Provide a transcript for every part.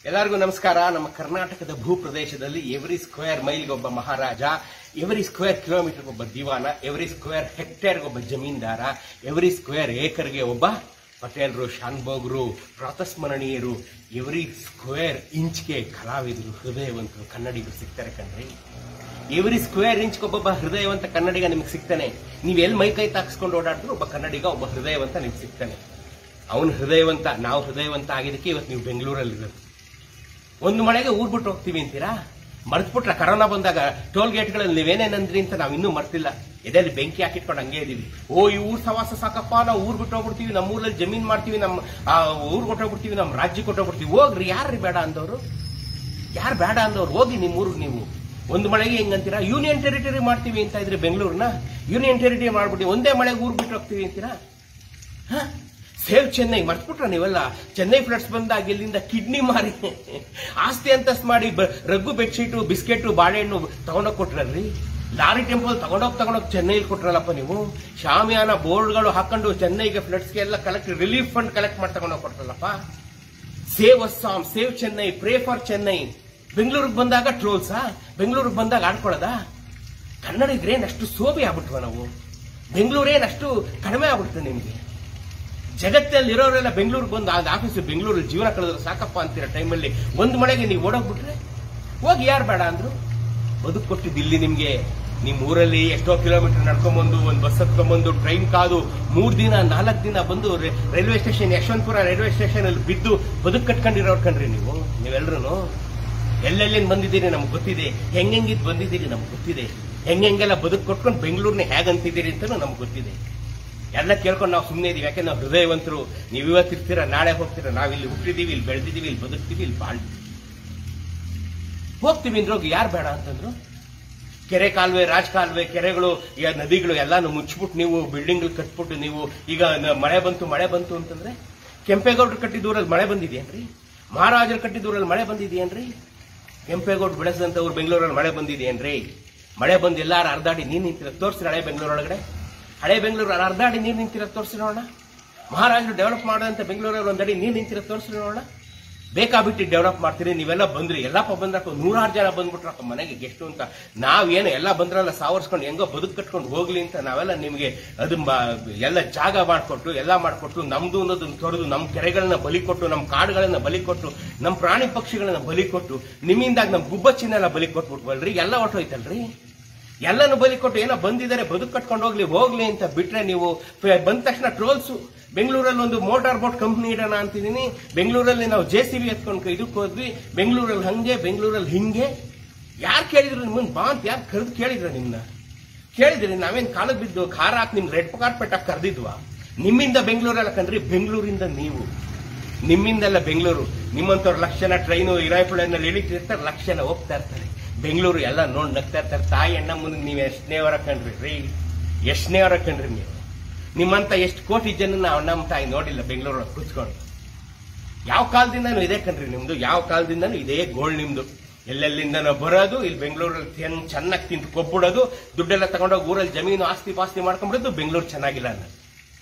ಎಲ್ಲರಿಗೂ ನಮಸ್ಕಾರ. ನಮ್ಮ ಕರ್ನಾಟಕದ ಭೂ ಪ್ರದೇಶದಲ್ಲಿ ಎವ್ರಿ ಸ್ಕ್ವೇರ್ ಮೈಲ್ಗೆ ಒಬ್ಬ ಮಹಾರಾಜ, ಎವ್ರಿ ಸ್ಕ್ವೇರ್ ಕಿಲೋಮೀಟರ್ಗೆ ಒಬ್ಬ ದಿವಾನ, ಎವ್ರಿ ಸ್ಕ್ವೇರ್ ಹೆಕ್ಟೇರ್ಗೆ ಒಬ್ಬ ಜಮೀನ್ದಾರ, ಎವ್ರಿ ಸ್ಕ್ವೇರ್ ಏಕರ್ಗೆ ಒಬ್ಬ ಪಟೇಲ್ರು, ಶಾನ್ಭೋಗ್ರು, ಪ್ರಾತಸ್ಮರಣೀಯರು, ಎವ್ರಿ ಸ್ಕ್ವೇರ್ ಇಂಚ್ಗೆ ಕಲಾವಿದರು, ಹೃದಯವಂತರು, ಕನ್ನಡಿಗರು ಸಿಗ್ತಾರೆ ಕಣ್ರಿ. ಎವ್ರಿ ಸ್ಕ್ವೇರ್ ಇಂಚ್ಗೆ ಒಬ್ಬೊಬ್ಬ ಹೃದಯವಂತ ಕನ್ನಡಿಗ ನಿಮ್ಗೆ ಸಿಗ್ತಾನೆ. ನೀವು ಎಲ್ಲಿ ಮೈ ಕೈ ತಾಕಿಸ್ಕೊಂಡು ಓಡಾಡಿದ್ರು ಒಬ್ಬ ಕನ್ನಡಿಗ, ಒಬ್ಬ ಹೃದಯವಂತ ನಿಮ್ಗೆ ಸಿಗ್ತಾನೆ. ಅವನು ಹೃದಯವಂತ, ನಾವು ಹೃದಯವಂತ ಆಗಿದ್ದಕ್ಕೆ ಇವತ್ತು ನೀವು ಬೆಂಗಳೂರಲ್ಲಿರೋದು. ಒಂದು ಮಳೆಗೆ ಊರ್ ಬಿಟ್ಟು ಹೋಗ್ತೀವಿ ಅಂತೀರಾ? ಮರ್ತ್ಬಿಟ್ರ ಕರೋನಾ ಬಂದಾಗ ಟೋಲ್ ಗೇಟ್ಗಳಲ್ಲಿ ನೀವೇನೇನಂದ್ರಿ ಅಂತ ನಾವು ಇನ್ನೂ ಮರ್ತಿಲ್ಲ. ಎದೆಯಲ್ಲಿ ಬೆಂಕಿ ಹಾಕಿಟ್ಕೊಂಡು ಹಂಗೆ ಇದೀವಿ. ಈ ಊರ್ ಸವಾಸ ಸಾಕಪ್ಪ, ನಾವು ಊರ್ ಬಿಟ್ಟು ಹೋಗ್ಬಿಡ್ತೀವಿ, ನಮ್ಮ ಊರಲ್ಲಿ ಜಮೀನ್ ಮಾಡ್ತೀವಿ, ನಮ್ಮ ಊರ್ ಕೊಟ್ಟೋಗ್ಬಿಡ್ತೀವಿ, ನಮ್ಮ ರಾಜ್ಯ ಕೊಟ್ಟೋಗ್ಬಿಡ್ತೀವಿ. ಹೋಗ್ರಿ, ಯಾರ್ರಿ ಬೇಡ ಅಂದವ್ರು? ಯಾರು ಬೇಡ ಅಂದವ್ರು? ಹೋಗಿ ನಿಮ್ಮ ಊರಿಗೆ ನೀವು. ಒಂದು ಮಳೆಗೆ ಹೆಂಗಂತೀರಾ? ಯೂನಿಯನ್ ಟೆರಿಟರಿ ಮಾಡ್ತೀವಿ ಅಂತ ಇದ್ರೆ ಬೆಂಗಳೂರನ್ನ ಯೂನಿಯನ್ ಟೆರಿಟರಿ ಮಾಡ್ಬಿಟ್ಟು ಒಂದೇ ಮಳೆಗೆ ಊರ್ ಬಿಟ್ಟು ಹೋಗ್ತೀವಿ ಅಂತೀರಾ? ಸೇವ್ ಚೆನ್ನೈ ಮರ್ತ್ಬಿಟ್ರ ನೀವೆಲ್ಲ? ಚೆನ್ನೈ ಫ್ಲಡ್ಸ್ ಬಂದಾಗ ಇಲ್ಲಿಂದ ಕಿಡ್ನಿ ಮಾರಿ ಆಸ್ತಿ ಅಂತಸ್ತು ಮಾಡಿ ರಗ್ಗು ಬೆಡ್ಶೀಟು, ಬಿಸ್ಕೆಟ್, ಬಾಳೆಹಣ್ಣು ತಗೊಂಡೋಗಿ ಕೊಟ್ರಲ್ರಿ. ಲಾರಿ ಟೆಂಪಲ್ ತಗೊಂಡೋಗಿ ಚೆನ್ನೈಲಿ ಕೊಟ್ರಲ್ಲಪ್ಪ ನೀವು. ಶಾಮಿಯಾನ ಬೋರ್ಡ್ಗಳು ಹಾಕೊಂಡು ಚೆನ್ನೈಗೆ ಫ್ಲಡ್ಸ್ಗೆ ಎಲ್ಲ ರಿಲೀಫ್ ಫಂಡ್ ಕಲೆಕ್ಟ್ ಮಾಡಿ ತಗೊಂಡೋಗಿ ಕೊಟ್ರಲ್ಲಪ್ಪ. Save Assam, save Chennai, pray for Chennai. ಬೆಂಗಳೂರಿಗೆ ಬಂದಾಗ ಟ್ರೋಲ್ಸಾ? ಬೆಂಗಳೂರಿಗೆ ಬಂದಾಗ ಆಡ್ಕೊಳ್ಳೋದ? ಕನ್ನಡಿಗರೇನಷ್ಟು ಸೋಬೆ ಆಗ್ಬಿಟ್ವ ನಾವು? ಬೆಂಗಳೂರೇನಷ್ಟು ಕಡಿಮೆ ಆಗ್ಬಿಡ್ತದೆ ನಿಮ್ಗೆ? ಜಗತ್ತಲ್ಲಿ ಇರೋರೆಲ್ಲ ಬೆಂಗಳೂರಿಗೆ ಬಂದು ಆಫೀಸ್ ಬೆಂಗಳೂರಲ್ಲಿ ಜೀವನ ಕಳೆದ್ರೆ ಸಾಕಪ್ಪ ಅಂತೀರ ಟೈಮಲ್ಲಿ ಒಂದು ಮಳೆಗೆ ನೀವು ಓಡೋಗ್ಬಿಟ್ರೆ ಹೋಗಿ ಯಾರು ಬೇಡ ಅಂದ್ರು? ಬದುಕು ಕೊಟ್ಟಿದ್ದು ಇಲ್ಲಿ ನಿಮ್ಗೆ. ನಿಮ್ ಊರಲ್ಲಿ ಎಷ್ಟೋ ಕಿಲೋಮೀಟರ್ ನಡ್ಕೊಂಡ್ಬಂದು, ಒಂದು ಬಸ್ ಹತ್ಕೊಂಡ್ಬಂದು, ಟ್ರೈನ್ ಕಾದು 3 ದಿನ 4 ದಿನ ಬಂದು railway station, Yeshwantpur railway station ಅಲ್ಲಿ ಬಿದ್ದು ಬದುಕು ಕಟ್ಕೊಂಡಿರೋರು ಕಣ್ರಿ ನೀವೆಲ್ಲರೂ. ಎಲ್ಲೆಲ್ಲಿಂದ ಬಂದಿದ್ದೀರಿ ನಮ್ಗೆ ಗೊತ್ತಿದೆ, ಹೆಂಗಿದ್ ಬಂದಿದ್ದೀರಿ ನಮ್ಗೆ ಗೊತ್ತಿದೆ, ಹೆಂಗೆಲ್ಲ ಬದುಕು ಕೊಟ್ಕೊಂಡು ಬೆಂಗಳೂರಿನ ಹೇಗಂತಿದ್ದೀರಿ ಅಂತಲೂ ನಮ್ಗೆ ಗೊತ್ತಿದೆ. ಎಲ್ಲ ಕೇಳ್ಕೊಂಡು ನಾವು ಸುಮ್ಮನೆ ಇದೀವಿ. ಯಾಕೆ ನಾವು ಹೃದಯವಂತರು. ನೀವು ಇವತ್ತಿರ್ತೀರಾ, ನಾಳೆ ಹೋಗ್ತೀರಾ. ನಾವಿಲ್ಲಿ ಹುಟ್ಟಿದೀವಿ, ಇಲ್ಲಿ ಬೆಳೆದಿದ್ದೀವಿ, ಇಲ್ಲಿ ಬದುಕ್ತೀವಿ, ಇಲ್ಲಿ ಬಾಳ್ತೀವಿ. ಹೋಗ್ತೀವಿ ಅಂದ್ರೋಗಿ ಯಾರು ಬೇಡ ಅಂತಂದ್ರು? ಕೆರೆ ಕಾಲುವೆ, ರಾಜ ಕಾಲುವೆ, ಕೆರೆಗಳು, ಈಗ ನದಿಗಳು ಎಲ್ಲಾನು ಮುಚ್ಚಿಬಿಟ್ಟು ನೀವು ಬಿಲ್ಡಿಂಗ್ ಕಟ್ಬಿಟ್ಟು ನೀವು ಈಗ ಮಳೆ ಬಂತು ಅಂತಂದ್ರೆ ಕೆಂಪೇಗೌಡರು ಕಟ್ಟಿದೂರಲ್ಲಿ ಮಳೆ ಬಂದಿದೆಯೇನ್ರಿ? ಮಹಾರಾಜರು ಕಟ್ಟಿದೂರಲ್ಲಿ ಮಳೆ ಬಂದಿದೆಯೇನ್ರಿ? ಕೆಂಪೇಗೌಡರು ಬೆಳೆಸಿದಂಥವ್ರು ಬೆಂಗಳೂರಲ್ಲಿ ಮಳೆ ಬಂದಿದೆಯೇನ್ರಿ? ಮಳೆ ಬಂದು ಎಲ್ಲಾರು ಅರ್ಧಾಡಿ ನೀರು ನಿಂತಿರ ತೋರಿಸ್ರಿ. ಹಳೆ ಬೆಂಗಳೂರೊಳಗಡೆ, ಹಳೆ ಬೆಂಗಳೂರು ಅರ್ಧಾಡಿ ನೀರು ನಿಂತಿರೋ ತೋರಿಸಿ ನೋಡೋಣ. ಮಹಾರಾಜರು ಡೆವಲಪ್ ಮಾಡೋಂಥ ಬೆಂಗಳೂರಲ್ಲಿ ಒಂದಡಿ ನೀರು ನಿಂತಿರೋ ತೋರಿಸಿ ನೋಡೋಣ. ಬೇಕಾಬಿಟ್ಟು ಡೆವಲಪ್ ಮಾಡ್ತೀರಿ. ನೀವೆಲ್ಲ ಬಂದ್ರಿ, ಎಲ್ಲಪ್ಪ ಬಂದ್ರಪ್ಪ 100 ಜನ ಬಂದ್ಬಿಟ್ರಪ್ಪ ಮನೆಗೆ ಗೆಸ್ಟು ಅಂತ. ನಾವೇನು ಎಲ್ಲ ಬಂದ್ರಲ್ಲ ಸಾವರ್ಸ್ಕೊಂಡು ಹೆಂಗೋ ಬದುಕು ಕಟ್ಕೊಂಡು ಹೋಗ್ಲಿ ಅಂತ ನಾವೆಲ್ಲ ನಿಮಗೆ ಅದು ಎಲ್ಲ ಜಾಗ ಮಾಡಿಕೊಟ್ಟು ಎಲ್ಲ ಮಾಡಿಕೊಟ್ಟು ನಮ್ದು ಅನ್ನೋದನ್ನ ತೊರೆದು ನಮ್ಮ ಕೆರೆಗಳನ್ನ ಬಲಿ ಕೊಟ್ಟು, ನಮ್ಮ ಕಾಡುಗಳನ್ನ ಬಲಿ ಕೊಟ್ಟು, ನಮ್ಮ ಪ್ರಾಣಿ ಪಕ್ಷಿಗಳನ್ನ ಬಲಿ ಕೊಟ್ಟು, ನಿಮ್ಮಿಂದಾಗ ನಮ್ಮ ಗುಬ್ಬಚ್ಚಿನೆಲ್ಲ ಬಲಿ ಕೊಟ್ಬಿಟ್ವಲ್ರಿ. ಎಲ್ಲ ಹೊಟ್ಟೋಯ್ತಲ್ರಿ. ಎಲ್ಲನೂ ಬಲಿ ಕೊಟ್ಟು ಏನೋ ಬಂದಿದ್ದಾರೆ ಬದುಕು ಕಟ್ಕೊಂಡು ಹೋಗ್ಲಿ ಅಂತ ಬಿಟ್ರೆ ನೀವು ಬಂದ ತಕ್ಷಣ ಟ್ರೋಲ್ಸು. ಬೆಂಗಳೂರಲ್ಲಿ ಒಂದು ಮೋಟಾರ್ ಬೋಟ್ ಕಂಪ್ನಿ ಇಡೋಣ ಅಂತಿದ್ದೀನಿ. ಬೆಂಗಳೂರಲ್ಲಿ ನಾವು JCB ಎತ್ಕೊಂಡು ಇದಕ್ಕೆ ಹೋದ್ವಿ. ಬೆಂಗಳೂರಲ್ಲಿ ಹಂಗೆ, ಬೆಂಗಳೂರಲ್ಲಿ ಹಿಂಗೆ. ಯಾರು ಕೇಳಿದ್ರು ನಿಮ್ಮನ್ನ ಬಾ ಅಂತ? ಯಾರು ಕರೆದು ಕೇಳಿದ್ರ? ನಿಮ್ನ ಕೇಳಿದ್ರಿ? ನಾವೇನ್ ಕಾಲಕ್ಕೆ ಬಿದ್ದು ಖಾರ ಹಾಕಿ ನಿಮ್ಗೆ ರೆಡ್ ಕಾರ್ಪೆಟ್ ಹಾಕಿ ಕರೆದಿದ್ವಾ? ನಿಮ್ಮಿಂದ ಬೆಂಗಳೂರೆಲ್ಲ ಕಂಡ್ರಿ, ಬೆಂಗಳೂರಿಂದ ನೀವು, ನಿಮ್ಮಿಂದೆಲ್ಲ ಬೆಂಗಳೂರು. ನಿಮ್ಮಂತವ್ರ ಲಕ್ಷ ಜನ ಟ್ರೈನು ಇರಾಯ್ಪುಳನಲ್ಲಿ ಇಳಿತಿರ್ತಾರೆ, ಲಕ್ಷ ಜನ ಹೋಗ್ತಾ ಇರ್ತಾರೆ. ಬೆಂಗಳೂರು ಎಲ್ಲ ನೋಡಿ ನಗ್ತಾ ಇರ್ತಾರೆ. ತಾಯಿ ಅಣ್ಣ ಮುಂದೆ ನೀವು ಎಷ್ಟನೇವರ ಕಂಡ್ರಿ ರೀ? ಎಷ್ಟನೇವರ ಕಂಡ್ರಿ ನೀವು? ನಿಮ್ಮಂತ ಎಷ್ಟು ಕೋಟಿ ಜನ ನಮ್ಮ ತಾಯಿ ನೋಡಿಲ್ಲ ಬೆಂಗಳೂರೊಳಗೆ ಕೂತ್ಕೊಂಡು. ಯಾವ ಕಾಲದಿಂದನೂ ಇದೇ ಕಂಡ್ರಿ ನಿಮ್ದು, ಯಾವ ಕಾಲದಿಂದನೂ ಇದೇ ಗೋಳ್ ನಿಮ್ದು. ಎಲ್ಲೆಲ್ಲಿಂದನೋ ಬರೋದು, ಇಲ್ಲಿ ಬೆಂಗಳೂರಲ್ಲಿ ಚೆನ್ನಾಗಿ ತಿಂದು ಕೊಬ್ಬಿಡೋದು, ದುಡ್ಡೆಲ್ಲ ತಗೊಂಡೋಗಿ ಊರಲ್ಲಿ ಜಮೀನು ಆಸ್ತಿ ಪಾಸ್ತಿ ಮಾಡ್ಕೊಂಡ್ಬಿಡೋದು, ಬೆಂಗಳೂರು ಚೆನ್ನಾಗಿಲ್ಲ ಅನ್ನೋದು.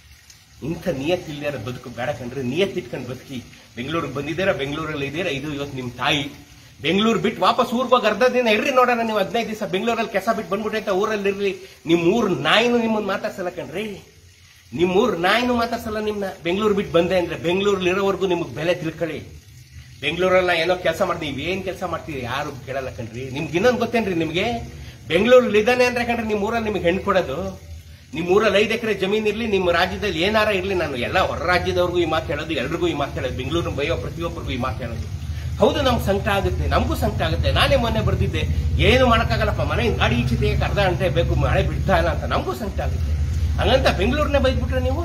ಇಂಥ ನಿಯತ್ತಿಲ್ದಾರ ಬದುಕು ಬೇಡ ಕಂಡ್ರಿ. ನಿಯತ್ತಿಟ್ಕೊಂಡು ಬದುಕಿ. ಬೆಂಗಳೂರಿಗೆ ಬಂದಿದ್ದೀರಾ, ಬೆಂಗಳೂರಲ್ಲಿ ಇದ್ದೀರಾ, ಇದು ಇವತ್ತು ನಿಮ್ಮ ತಾಯಿ. ಬೆಂಗಳೂರು ಬಿಟ್ಟು ವಾಪಸ್ ಊರಿಗೆ ಹೋಗಿ ಅರ್ಧ ದಿನ ಇರ್ರಿ ನೋಡೋಣ. ನೀವು 15 ದಿವಸ ಬೆಂಗಳೂರಲ್ಲಿ ಕೆಸ ಬಿಟ್ಟು ಬಂದ್ಬಿಟ್ರೆ ಅಂತ ಊರಲ್ಲಿ ಇರ್ಲಿ. ನಿಮ್ಮ ಊರ್ ನಾಯಿನೂ ನಿಮ್ಮನ್ನ ಮಾತಾಡ್ಸಲ್ಲ ಕಣ್ರಿ. ನಿಮ್ಮ ಊರ್ ನಾಯಿನೂ ಮಾತಾಡ್ಸಲ್ಲ ನಿಮ್ನ. ಬೆಂಗಳೂರು ಬಿಟ್ಟು ಬಂದೆ ಅಂದ್ರೆ ಬೆಂಗಳೂರಲ್ಲಿ ಇರೋವರೆಗೂ ನಿಮಗೆ ಬೆಲೆ ತಿಳ್ಕೊಳ್ಳಿ. ಬೆಂಗಳೂರಲ್ಲ ಏನೋ ಕೆಲಸ ಮಾಡ್ತೀವಿ, ನೀವೇನ್ ಕೆಲಸ ಮಾಡ್ತೀವಿ ಯಾರು ಕೇಳಲ್ಲ ಕಣ್ರಿ. ನಿಮ್ಗೆ ಇನ್ನೊಂದು ಗೊತ್ತೇನ್ರಿ? ನಿಮ್ಗೆ ಬೆಂಗಳೂರಲ್ಲಿ ಇದ್ದಾನೆ ಅಂದ್ರೆ ಕಣ್ರಿ ನಿಮ್ಮ ಊರಲ್ಲಿ ನಿಮ್ಗೆ ಹೆಣ್ಣು ಕೊಡೋದು. ನಿಮ್ಮ ಊರಲ್ಲಿ 5 ಎಕರೆ ಜಮೀನ್ ಇರ್ಲಿ, ನಿಮ್ಮ ರಾಜ್ಯದಲ್ಲಿ ಏನಾರ ಇರ್ಲಿ, ನಾನು ಎಲ್ಲ ಹೊರ ರಾಜ್ಯದವ್ರಿಗೂ ಈ ಮಾತು ಹೇಳೋದು, ಎಲ್ರಿಗೂ ಈ ಮಾತು ಹೇಳೋದು, ಬೆಂಗಳೂರಿನ ಬೈಯೋ ಪ್ರತಿಯೊಬ್ಬರಿಗೂ ಈ ಮಾತು ಹೇಳೋದು. ಹೌದು, ನಮ್ಗೆ ಸಂಕಟ ಆಗುತ್ತೆ, ನಮಗೂ ಸಂಕಟ ಆಗುತ್ತೆ. ನಾನೇ ಮೊನ್ನೆ ಬರ್ದಿದ್ದೆ, ಏನು ಮಾಡಕ್ಕಾಗಲ್ಲಪ್ಪ, ಮನೆಯಿಂದ ಗಾಡಿ ಈಚೆ ತೆಗೆಯಕ್ಕೆ ಅರ್ಧ ಗಂಟೆ ಬೇಕು, ಮಳೆ ಬಿಡ್ತಾ ಇಲ್ಲ ಅಂತ. ನಮಗೂ ಸಂಕಟ ಆಗುತ್ತೆ. ಹಂಗಂತ ಬೆಂಗಳೂರನ್ನೇ ಬೈದ್ಬಿಟ್ರೆ ನೀವು?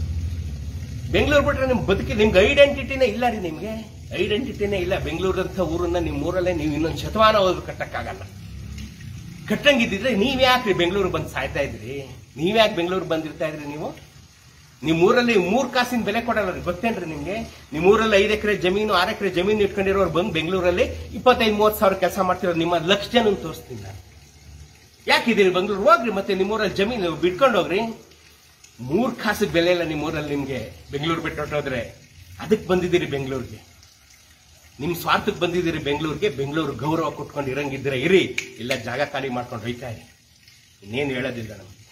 ಬೆಂಗಳೂರು ಬಿಟ್ರೆ ನಿಮ್ ಬದುಕಿ ನಿಮ್ಗೆ ಐಡೆಂಟಿಟಿನೇ ಇಲ್ಲ ರೀ. ನಿಮ್ಗೆ ಐಡೆಂಟಿಟಿನೇ ಇಲ್ಲ. ಬೆಂಗಳೂರಂತ ಊರನ್ನ ನಿಮ್ಮ ಊರಲ್ಲೇ ನೀವು ಇನ್ನೊಂದು ಶತಮಾನ ಹೋದ್ರು ಕಟ್ಟಕ್ಕಾಗಲ್ಲ. ಕಟ್ಟಂಗಿದ್ದಿದ್ರೆ ನೀವ್ಯಾಕ್ರಿ ಬೆಂಗಳೂರು ಬಂದು ಸಾಯ್ತಾ ಇದ್ರಿ? ನೀವ್ಯಾಕೆ ಬೆಂಗಳೂರು ಬಂದಿರ್ತಾ ಇದ್ರಿ? ನೀವು ನಿಮ್ಮೂರಲ್ಲಿ 3 ಕಾಸಿನ ಬೆಲೆ ಕೊಡಲ್ಲ ರೀ, ಗೊತ್ತೇನ್ರಿ ನಿಮ್ಗೆ? ನಿಮ್ಮೂರಲ್ಲಿ 5 ಎಕರೆ ಜಮೀನು 6 ಎಕರೆ ಜಮೀನು ಇಟ್ಕೊಂಡಿರೋರು ಬಂದು ಬೆಂಗಳೂರಲ್ಲಿ 25-30 ಸಾವಿರ ಕೆಲಸ ಮಾಡ್ತಿರೋರು ನಿಮ್ಮ ಲಕ್ಷ ಜನ ತೋರಿಸ್ತೀನಿ ನಾನು. ಯಾಕಿದ್ದೀರಿ ಬೆಂಗಳೂರು? ಹೋಗ್ರಿ ಮತ್ತೆ ನಿಮ್ಮೂರಲ್ಲಿ ಜಮೀನು ಬಿಟ್ಕೊಂಡು ಹೋಗ್ರಿ. 3 ಕಾಸಿಗೆ ಬೆಲೆ ಇಲ್ಲ ನಿಮ್ಮೂರಲ್ಲಿ ನಿಮ್ಗೆ. ಬೆಂಗಳೂರು ಬಿಟ್ಟು ಹೊಟ್ಟೋದ್ರೆ ಅದಕ್ಕೆ ಬಂದಿದ್ದೀರಿ ಬೆಂಗಳೂರಿಗೆ. ನಿಮ್ ಸ್ವಾರ್ಥಕ್ಕೆ ಬಂದಿದ್ದೀರಿ ಬೆಂಗಳೂರಿಗೆ. ಬೆಂಗಳೂರು ಗೌರವ ಕೊಟ್ಕೊಂಡು ಇರಂಗಿದ್ರೆ ಇರಿ, ಇಲ್ಲ ಜಾಗ ಖಾಲಿ ಮಾಡ್ಕೊಂಡು ಹೋಯ್ತಾ ಇರಿ. ಇನ್ನೇನು ಹೇಳೋದಿಲ್ಲ ನಮ್ಗೆ.